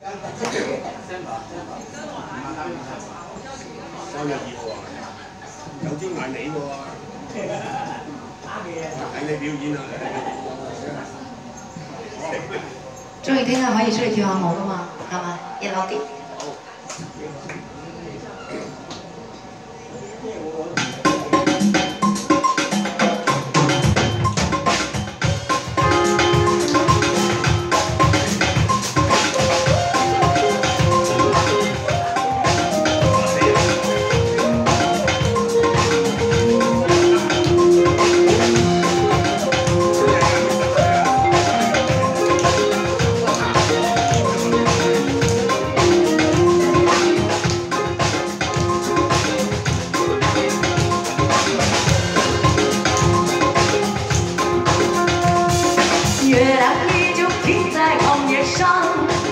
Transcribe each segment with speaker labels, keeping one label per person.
Speaker 1: 3月2號啊，有啲捱你喎，睇你表演啊！
Speaker 2: 終於聽日可以出嚟跳下舞啦嘛，係嘛？熱鬧啲。月亮依旧停在黄叶上，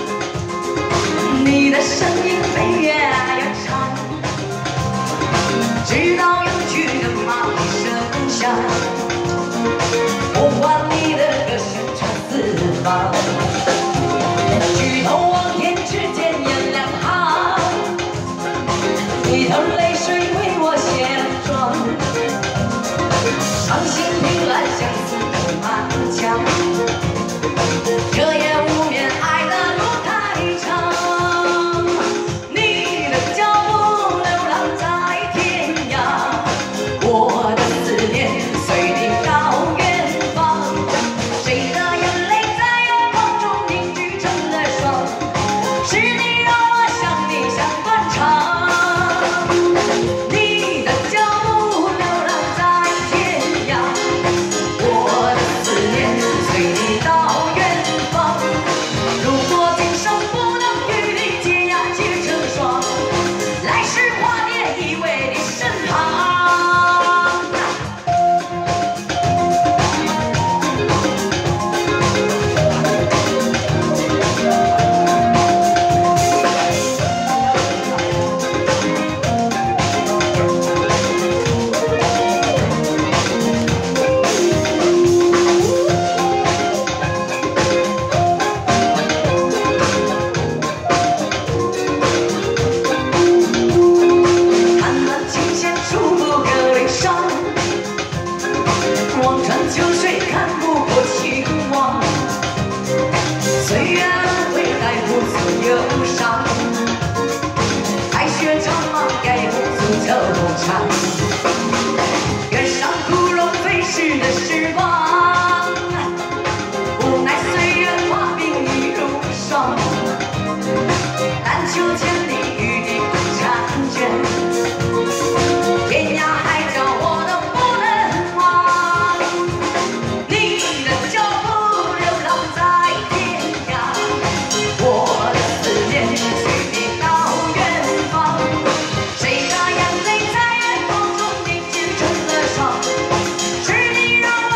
Speaker 2: 你的声音被越来越长，直到远去的马蹄声响，呼唤你的歌声传四方。举头望天，只见颜两行，一头泪水为我写了妆，伤心凭栏相思的满腔。这夜无眠，爱的路太长，你的脚步流浪在天涯，我的思念随你到远方。谁的眼泪在月光中凝聚成了霜？是你让我想你想断肠。你的脚步流浪在天涯，我的思念随你到。如果今生不能与你结呀结成双，来世化蝶依偎你身旁。望穿秋水，看不破情网。岁月轮回，带不走忧伤。爱雪长茫，盖不住这梦长。原上枯荣飞逝的时光，无奈岁月化冰已如霜。但求千里，与你不婵娟。天涯海角，我都不能忘。你的脚步流浪在天涯，我的思念随你到远方。谁的眼泪在月光中凝聚成了霜？是你让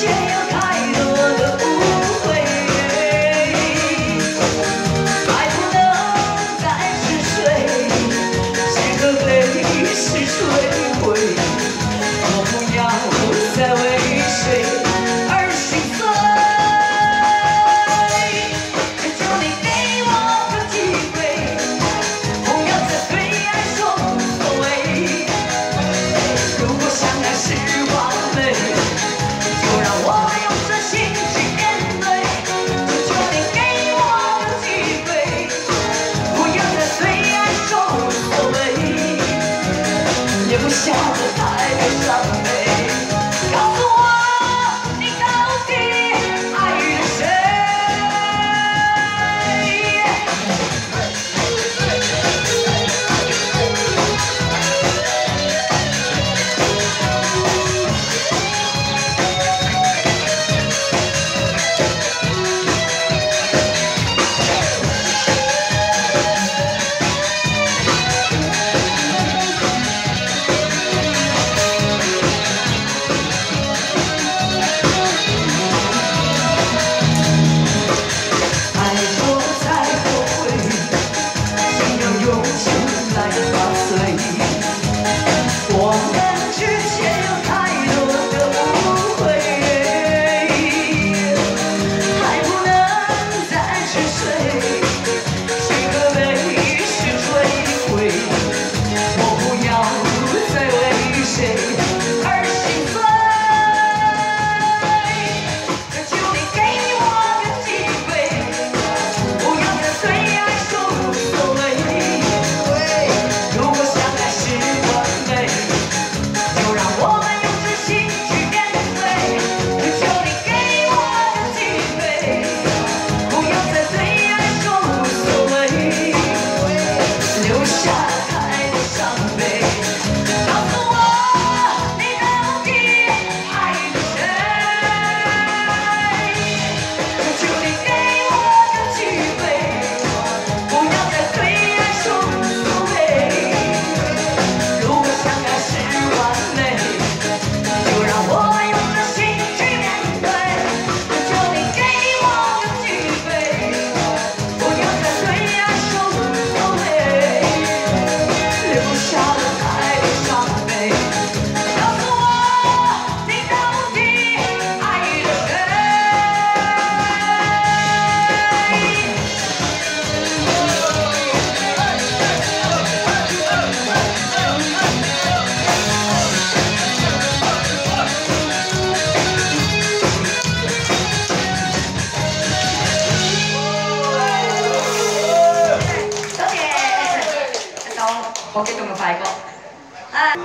Speaker 3: 好激動嘅快歌。好，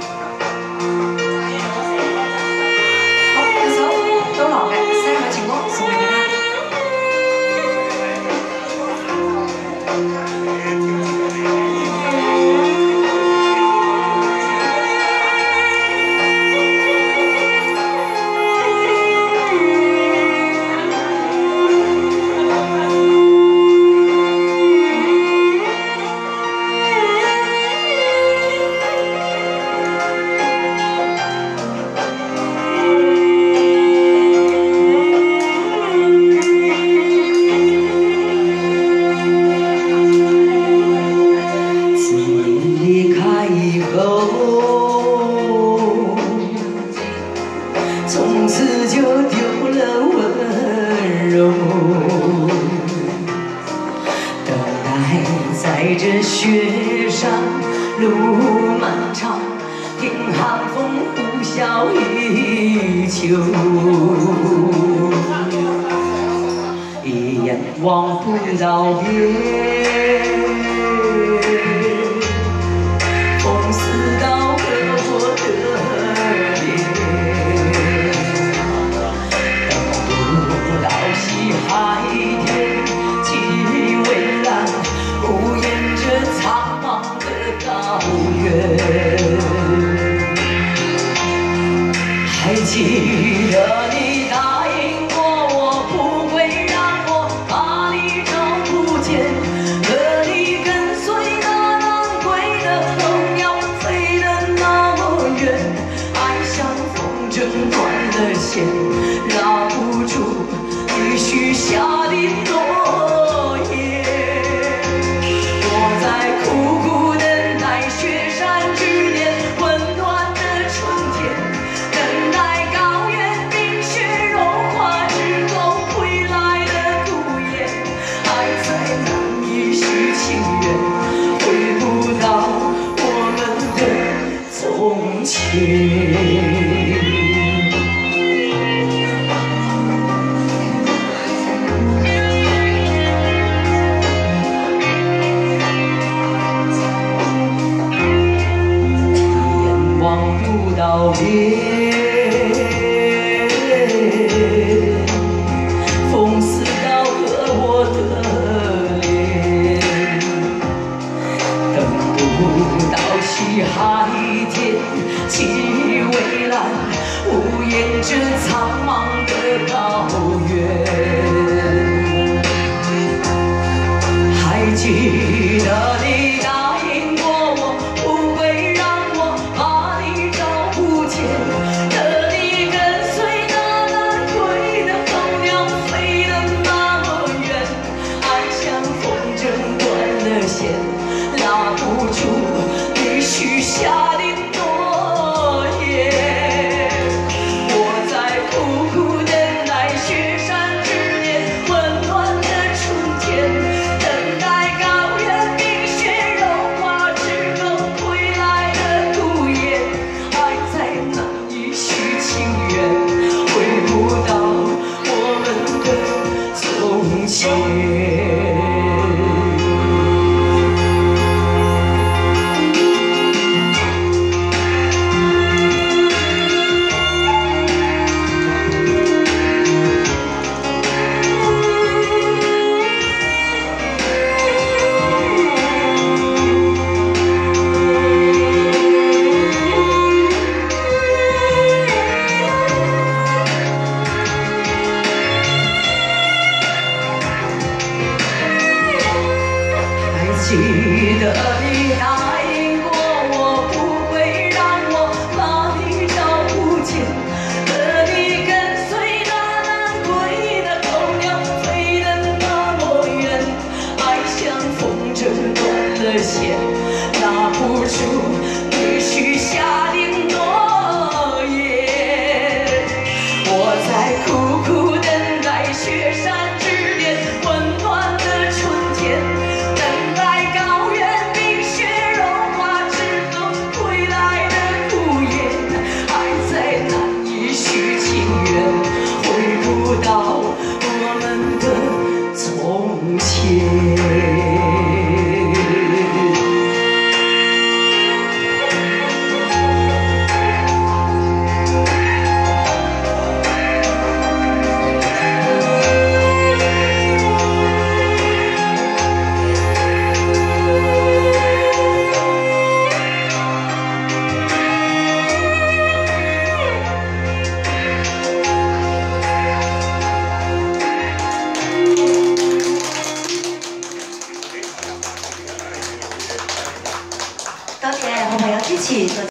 Speaker 3: 一首都樂嘅《西海情歌》送俾大家。 从此就丢了温柔，等待在这雪上路漫长，听寒风呼啸一秋，一眼望不到边，风似刀割我的脸。 海天气蔚蓝，无言着苍茫的高原。还记得你答应过我，不会让我把你找不见。可你跟随那南归的候鸟，飞得那么远，爱像风筝断了线。 前。 道别，风似刀割我的脸，等不到西海天，起蔚蓝，无言这苍茫的高原。还记得你答应过我，不会让我把你找不见，可你跟随那南归的候鸟飞得那么远，爱像风筝断了线，拉不住你许下的诺言。我在苦苦等待雪山之巅，温暖的春天，等待高原冰雪融化之后归来的孤雁，爱在难以续情缘，回不到我们的从前。 记得你答应过我，不会让我把你找不见。可你跟随那南归的候鸟飞得那么远，爱像风筝断了线，拉不住你许下的诺言。我在苦苦等待雪山之巅，温暖的春天。 到我们的从前。
Speaker 2: 多謝好朋友支持。